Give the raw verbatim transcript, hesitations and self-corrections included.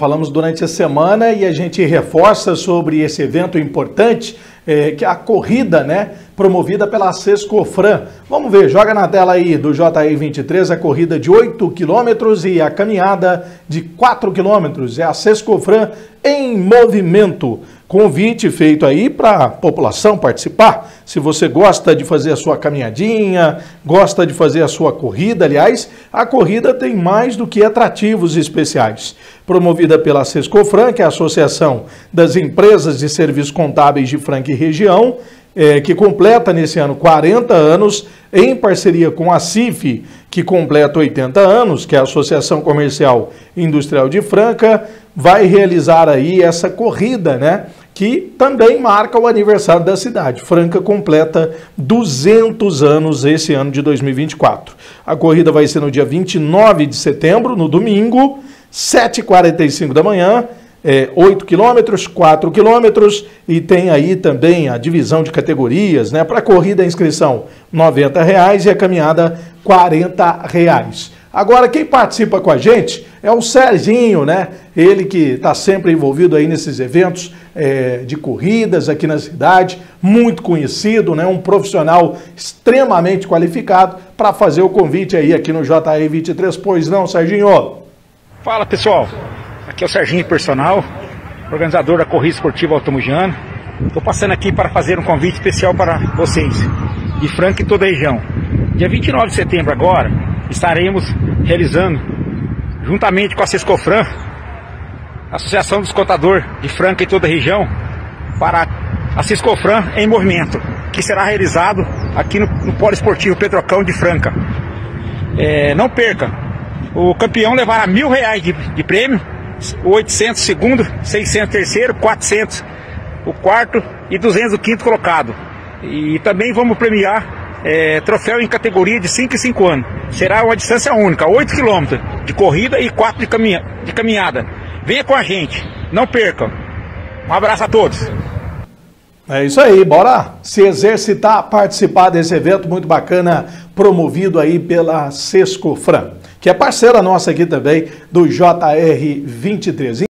Falamos durante a semana e a gente reforça sobre esse evento importante, é, que é a corrida, né, promovida pela Sescofran. Vamos ver, joga na tela aí do J R vinte e três a corrida de oito quilômetros e a caminhada de quatro quilômetros. É a Sescofran em movimento. Convite feito aí para a população participar. Se você gosta de fazer a sua caminhadinha, gosta de fazer a sua corrida, aliás, a corrida tem mais do que atrativos especiais. Promovida pela Sescofran, que é a Associação das Empresas de Serviços Contábeis de Franca e Região, é, que completa nesse ano quarenta anos, em parceria com a CIF, que completa oitenta anos, que é a Associação Comercial e Industrial de Franca, vai realizar aí essa corrida, né? Que também marca o aniversário da cidade. Franca completa duzentos anos esse ano de dois mil e vinte e quatro. A corrida vai ser no dia vinte e nove de setembro, no domingo, sete e quarenta e cinco da manhã, é, oito quilômetros, quatro quilômetros, e tem aí também a divisão de categorias, né? Para a corrida a inscrição noventa reais e a caminhada quarenta reais. Agora, quem participa com a gente é o Serginho, né? Ele que está sempre envolvido aí nesses eventos é, de corridas aqui na cidade, muito conhecido, né? Um profissional extremamente qualificado para fazer o convite aí aqui no J R vinte e três. Pois não, Serginho? Fala, pessoal. Aqui é o Serginho Personal, organizador da Corrida Esportiva Altamugiana. Estou passando aqui para fazer um convite especial para vocês, de Franca e toda a região. Dia vinte e nove de setembro agora, estaremos realizando, juntamente com a Sescofran, Associação dos Contadores de Franca e toda a região, para a Sescofran em movimento, que será realizado aqui no, no Polo Esportivo Petrocão de Franca. É, não perca, o campeão levará mil reais de, de prêmio, oitocentos segundo, seiscentos terceiro, quatrocentos o quarto e duzentos o quinto colocado. E também vamos premiar É, troféu em categoria de cinco e cinco anos. Será uma distância única, oito quilômetros de corrida e quatro de, caminha, de caminhada. Venha com a gente, não percam. Um abraço a todos. É isso aí, bora se exercitar, participar desse evento muito bacana, promovido aí pela Sescofran, que é parceira nossa aqui também do J R vinte e três.